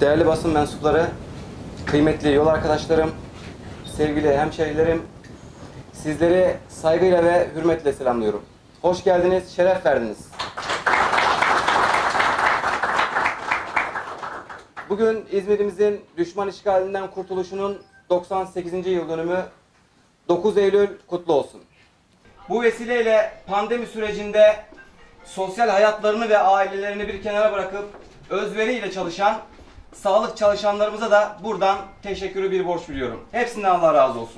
Değerli basın mensupları, kıymetli yol arkadaşlarım, sevgili hemşehrilerim, sizleri saygıyla ve hürmetle selamlıyorum. Hoş geldiniz, şeref verdiniz. Bugün İzmir'imizin düşman işgalinden kurtuluşunun 98. yıl dönümü, 9 Eylül kutlu olsun. Bu vesileyle pandemi sürecinde sosyal hayatlarını ve ailelerini bir kenara bırakıp özveriyle çalışan sağlık çalışanlarımıza da buradan teşekkürü bir borç biliyorum. Hepsinden Allah razı olsun.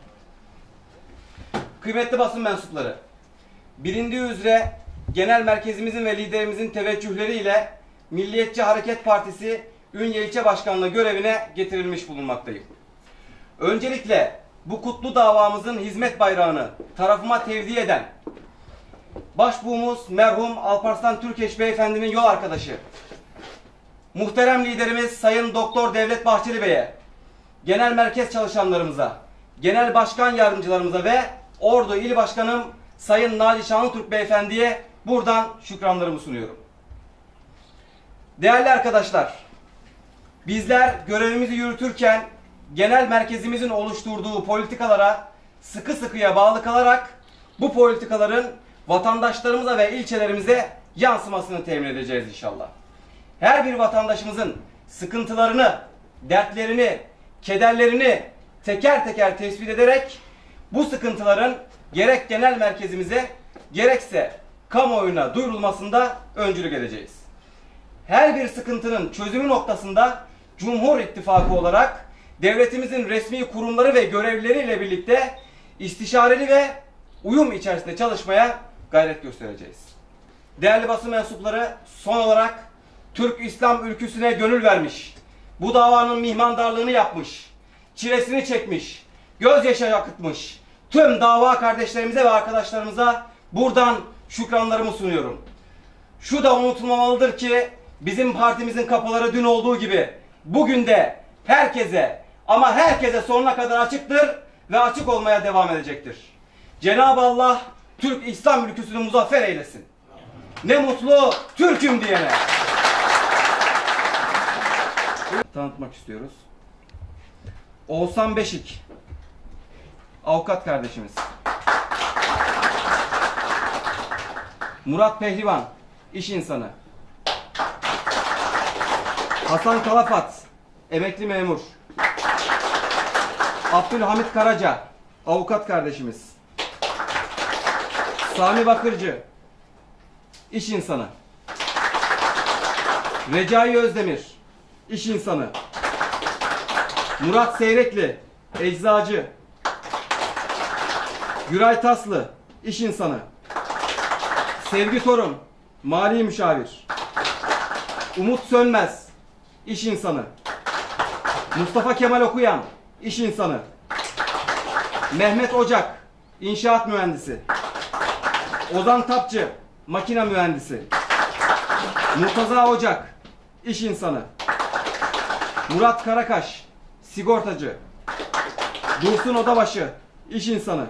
Kıymetli basın mensupları, bilindiği üzere genel merkezimizin ve liderimizin teveccühleriyle Milliyetçi Hareket Partisi Ünye İlçe Başkanlığı görevine getirilmiş bulunmaktayım. Öncelikle bu kutlu davamızın hizmet bayrağını tarafıma tevdi eden başbuğumuz merhum Alparslan Türkeş Beyefendinin yol arkadaşı, muhterem liderimiz Sayın Doktor Devlet Bahçeli Bey'e, genel merkez çalışanlarımıza, genel başkan yardımcılarımıza ve Ordu İl Başkanım Sayın Naci Şanlıtürk Beyefendi'ye buradan şükranlarımı sunuyorum. Değerli arkadaşlar, bizler görevimizi yürütürken genel merkezimizin oluşturduğu politikalara sıkı sıkıya bağlı kalarak bu politikaların vatandaşlarımıza ve ilçelerimize yansımasını temin edeceğiz inşallah. Her bir vatandaşımızın sıkıntılarını, dertlerini, kederlerini teker teker tespit ederek bu sıkıntıların gerek genel merkezimize gerekse kamuoyuna duyurulmasında öncülük edeceğiz. Her bir sıkıntının çözümü noktasında Cumhur İttifakı olarak devletimizin resmi kurumları ve görevlileriyle birlikte istişareli ve uyum içerisinde çalışmaya gayret göstereceğiz. Değerli basın mensupları, son olarak Türk İslam ülküsüne gönül vermiş, bu davanın mihmandarlığını yapmış, çilesini çekmiş, gözyaşı akıtmış tüm dava kardeşlerimize ve arkadaşlarımıza buradan şükranlarımı sunuyorum. Şu da unutulmamalıdır ki bizim partimizin kapıları dün olduğu gibi bugün de herkese ama herkese sonuna kadar açıktır ve açık olmaya devam edecektir. Cenab-ı Allah Türk İslam ülküsünü muzaffer eylesin. Ne mutlu Türk'üm diyene. Tanıtmak istiyoruz. Oğuzhan Beşik, avukat kardeşimiz. Murat Pehlivan, iş insanı. Hasan Kalafat, emekli memur. Abdülhamit Karaca, avukat kardeşimiz. Sami Bakırcı, iş insanı. Recai Özdemir, iş insanı. Murat Seyrekli, eczacı. Güray Taslı, iş insanı. Sevgi Torun, mali müşavir. Umut Sönmez, iş insanı. Mustafa Kemal Okuyan, iş insanı. Mehmet Ocak, inşaat mühendisi. Ozan Tapçı, makine mühendisi. Murtaza Ocak, iş insanı. Murat Karakaş, sigortacı. Dursun Odabaşı, iş insanı.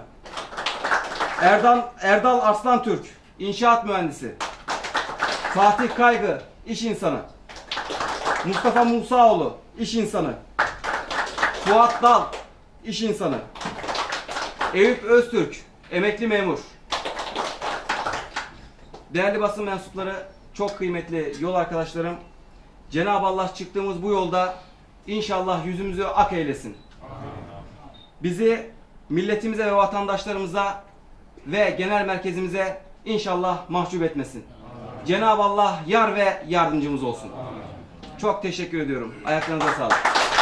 Erdal Arslantürk, inşaat mühendisi. Fatih Kaygı, iş insanı. Mustafa Musaoğlu, iş insanı. Fuat Dal, iş insanı. Eyüp Öztürk, emekli memur. Değerli basın mensupları, çok kıymetli yol arkadaşlarım, Cenab-ı Allah çıktığımız bu yolda inşallah yüzümüzü ak eylesin. Bizi milletimize ve vatandaşlarımıza ve genel merkezimize inşallah mahcup etmesin. Cenab-ı Allah yar ve yardımcımız olsun. Çok teşekkür ediyorum. Ayaklarınıza sağlık.